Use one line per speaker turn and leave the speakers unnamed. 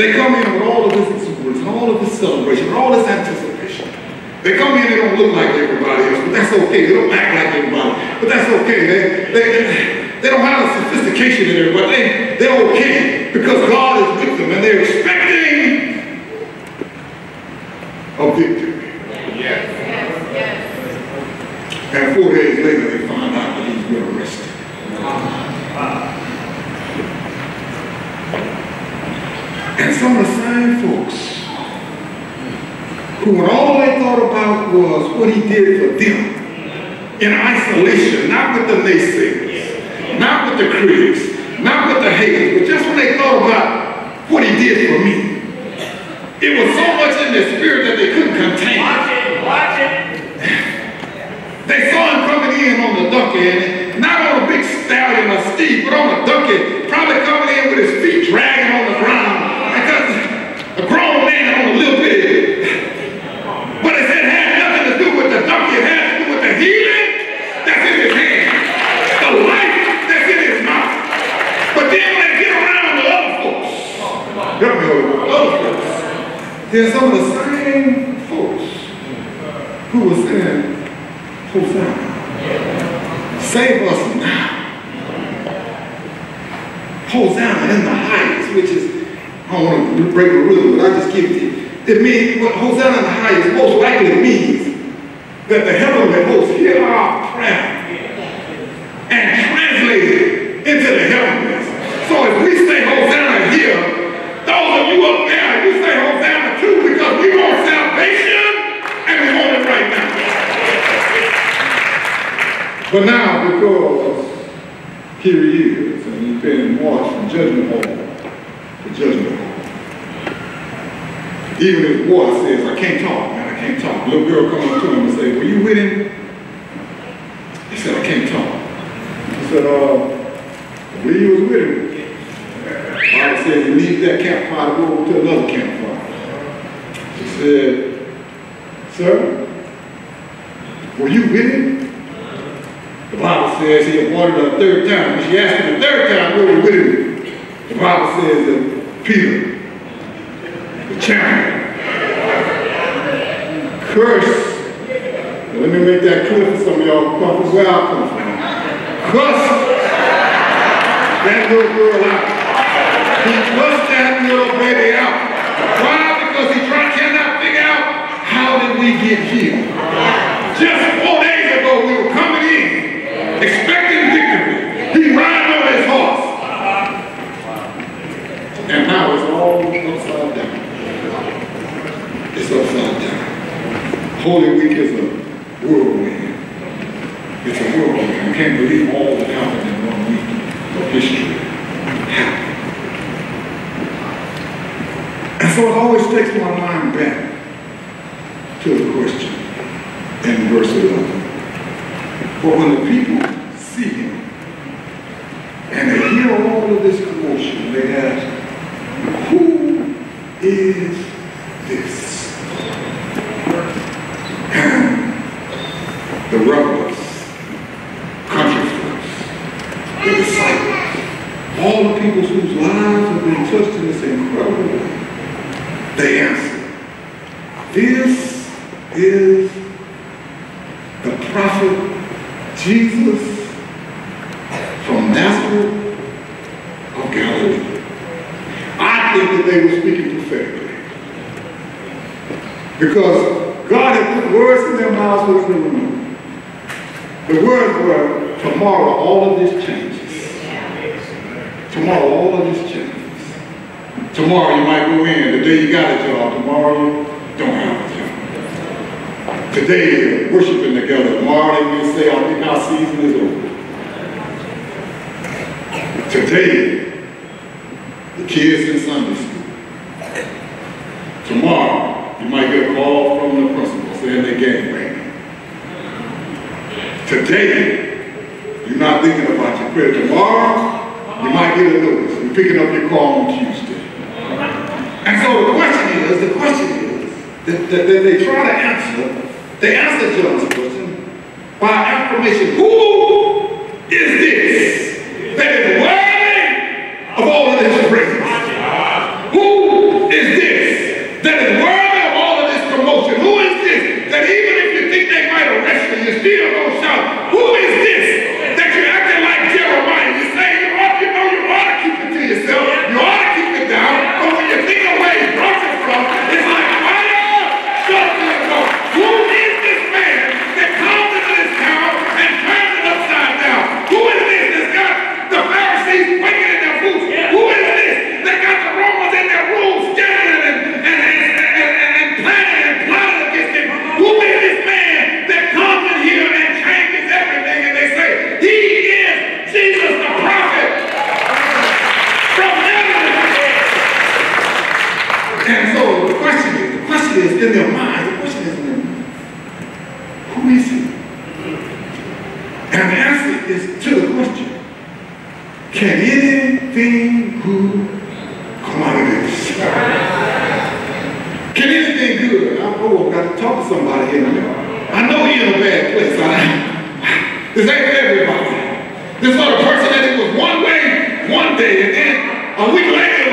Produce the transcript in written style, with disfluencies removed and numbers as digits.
they come in with all of this exuberance, and all of this celebration, and all this anticipation. They come in, they don't look like everybody else, but that's okay. They don't act like everybody, but that's okay. They don't have the sophistication in there, but they're okay because God is with them, and they're expecting a victory.
Yes.
And 4 days later, they find out that he's been arrested. And some of the same folks who, when all they thought about was what he did for them in isolation, not with the naysayers, not with the critics, not with the haters, but just when they thought about what he did for me, it was so much in their spirit that they couldn't contain it.
Watch it.
They saw him coming in on the donkey, and not on a big stallion or steed, but on a donkey, probably coming in with his feet dragging on the ground, because a grown man on a little bit. But it had nothing to do with the donkey, it had to do with the healing that's in his hand, the life that's in his mouth. But then when they get around the other folks, there's some of the same folks who were saying, Hosanna, save us now. Hosanna in the highest, which is, I don't want to break a rule, but I just give it to you. It means, what Hosanna in the highest most likely means that the heavenly hosts hear our prayer and translate it into the heavenlies. So if we say Hosanna here, those of you up there, you say Hosanna too, because we want salvation and we want it right now. But now, because here he is, and he's been marched from judgment hall to judgment hall. Even his voice says, I can't talk, man, I can't talk. A little girl comes up to him and says, were you with him? He said, I can't talk. He said, I believe you was with him. The Bible says he leaves that campfire to go over to another campfire. She said, sir, were you with him? The Bible says he avoided her a third time. When she asked him the third time, were you with him? The Bible says that Peter, the champion, cursed. Now, let me make that clear for some of y'all who come from where I come from. Cursed that little girl out. He cussed that little baby out. Why? Because he cannot figure out how did we get here. Just 4 days ago we were coming in expecting victory. He riding on his horse. And now it's all upside down. It's upside down. Holy Week is a whirlwind. It's a whirlwind. I can't believe all that happened in 1 week of history happened. And so it always takes my mind back to the question in verse 11. But when the people see him and they hear all of this commotion, they ask, who is this? And the rebels, country folks, the disciples, all the people whose lives have been touched in this incredible way, they answer, this is the prophet Jesus from Nazareth of Galilee. I think that they were speaking prophetically. Because God had put words in their mouths which we remember. The words were, tomorrow all of this changes. Tomorrow all of this changes. Tomorrow you might go in, the day you got a job, tomorrow you don't have a job. Today you're worshiping together, tomorrow they may say, I think our season is over. Today, the kids in Sunday school. Tomorrow, you might get a call from the principal saying they're gangbanging. Today, you're not thinking about your prayer. Tomorrow, you might get a notice. You're picking up your call on Tuesday. And so the question is that they try to answer, they answer John's question by affirmation. Who is this that is worthy of all of this praise? Who Can anything good come out of this? Can anything good? I've got to talk to somebody here in a minute. I know you're in a bad place. This ain't for everybody. This is for the person that it was one way, one day, and then a week later,